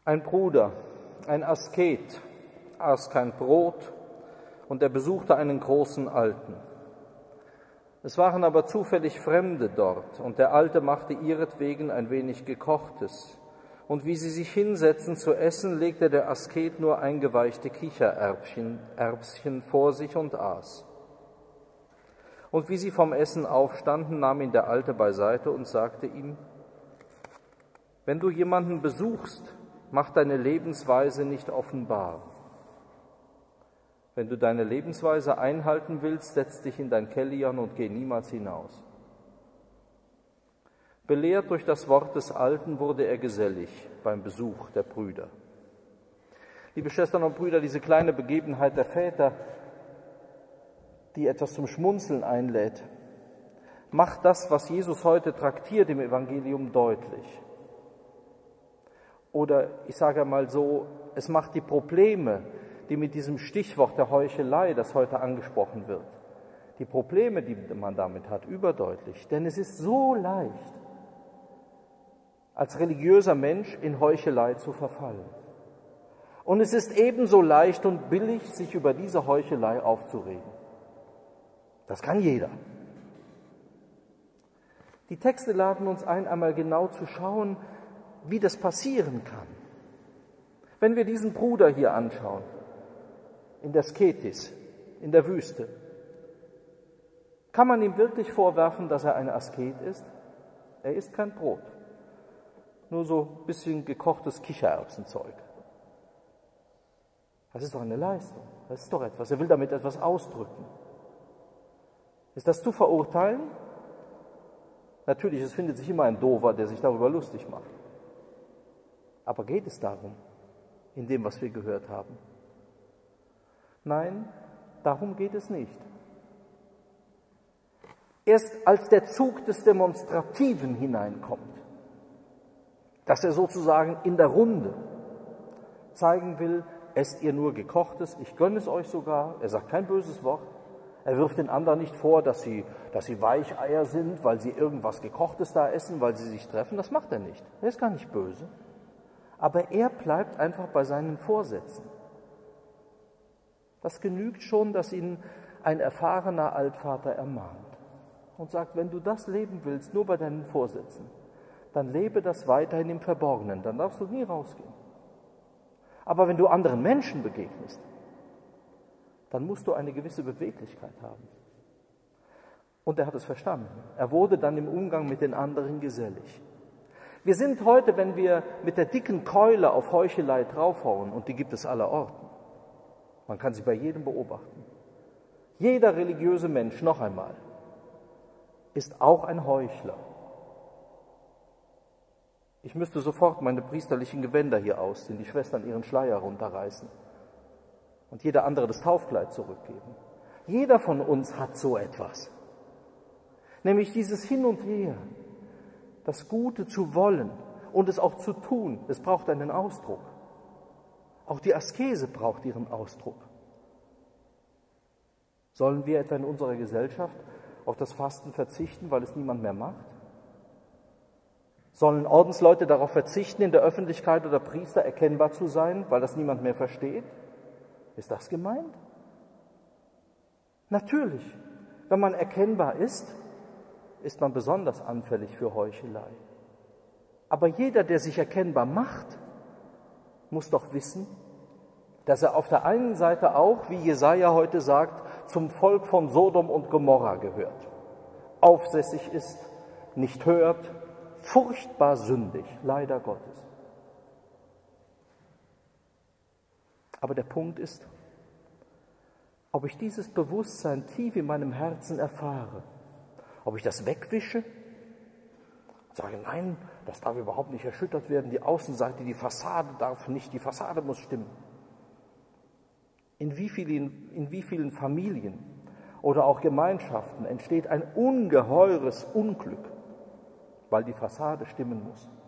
Ein Bruder, ein Asket, aß kein Brot, und er besuchte einen großen Alten. Es waren aber zufällig Fremde dort, und der Alte machte ihretwegen ein wenig Gekochtes. Und wie sie sich hinsetzten zu essen, legte der Asket nur eingeweichte Kichererbschen vor sich und aß. Und wie sie vom Essen aufstanden, nahm ihn der Alte beiseite und sagte ihm: Wenn du jemanden besuchst, mach deine Lebensweise nicht offenbar. Wenn du deine Lebensweise einhalten willst, setz dich in dein Kellion und geh niemals hinaus. Belehrt durch das Wort des Alten wurde er gesellig beim Besuch der Brüder. Liebe Schwestern und Brüder, diese kleine Begebenheit der Väter, die etwas zum Schmunzeln einlädt, macht das, was Jesus heute traktiert im Evangelium, deutlich. Oder ich sage mal so, es macht die Probleme, die mit diesem Stichwort der Heuchelei, das heute angesprochen wird, die Probleme, die man damit hat, überdeutlich. Denn es ist so leicht, als religiöser Mensch in Heuchelei zu verfallen. Und es ist ebenso leicht und billig, sich über diese Heuchelei aufzuregen. Das kann jeder. Die Texte laden uns ein, einmal genau zu schauen, wie das passieren kann. Wenn wir diesen Bruder hier anschauen, in der Sketis, in der Wüste, kann man ihm wirklich vorwerfen, dass er ein Asket ist? Er isst kein Brot, nur so ein bisschen gekochtes Kichererbsenzeug. Das ist doch eine Leistung, das ist doch etwas, er will damit etwas ausdrücken. Ist das zu verurteilen? Natürlich, es findet sich immer ein Dover, der sich darüber lustig macht. Aber geht es darum, in dem, was wir gehört haben? Nein, darum geht es nicht. Erst als der Zug des Demonstrativen hineinkommt, dass er sozusagen in der Runde zeigen will, esst ihr nur Gekochtes, ich gönne es euch sogar, er sagt kein böses Wort, er wirft den anderen nicht vor, dass sie Weicheier sind, weil sie irgendwas Gekochtes da essen, weil sie sich treffen, das macht er nicht, er ist gar nicht böse. Aber er bleibt einfach bei seinen Vorsätzen. Das genügt schon, dass ihn ein erfahrener Altvater ermahnt und sagt, wenn du das leben willst, nur bei deinen Vorsätzen, dann lebe das weiterhin im Verborgenen, dann darfst du nie rausgehen. Aber wenn du anderen Menschen begegnest, dann musst du eine gewisse Beweglichkeit haben. Und er hat es verstanden. Er wurde dann im Umgang mit den anderen gesellig. Wir sind heute, wenn wir mit der dicken Keule auf Heuchelei draufhauen, und die gibt es allerorten, man kann sie bei jedem beobachten, jeder religiöse Mensch, noch einmal, ist auch ein Heuchler. Ich müsste sofort meine priesterlichen Gewänder hier ausziehen, die Schwestern ihren Schleier runterreißen und jeder andere das Taufkleid zurückgeben. Jeder von uns hat so etwas, nämlich dieses Hin und Her, das Gute zu wollen und es auch zu tun. Es braucht einen Ausdruck. Auch die Askese braucht ihren Ausdruck. Sollen wir etwa in unserer Gesellschaft auf das Fasten verzichten, weil es niemand mehr macht? Sollen Ordensleute darauf verzichten, in der Öffentlichkeit oder Priester erkennbar zu sein, weil das niemand mehr versteht? Ist das gemeint? Natürlich, wenn man erkennbar ist man besonders anfällig für Heuchelei. Aber jeder, der sich erkennbar macht, muss doch wissen, dass er auf der einen Seite auch, wie Jesaja heute sagt, zum Volk von Sodom und Gomorra gehört, aufsässig ist, nicht hört, furchtbar sündig, leider Gottes. Aber der Punkt ist, ob ich dieses Bewusstsein tief in meinem Herzen erfahre, ob ich das wegwische und sage, nein, das darf überhaupt nicht erschüttert werden, die Außenseite, die Fassade darf nicht, die Fassade muss stimmen. In wie vielen Familien oder auch Gemeinschaften entsteht ein ungeheures Unglück, weil die Fassade stimmen muss.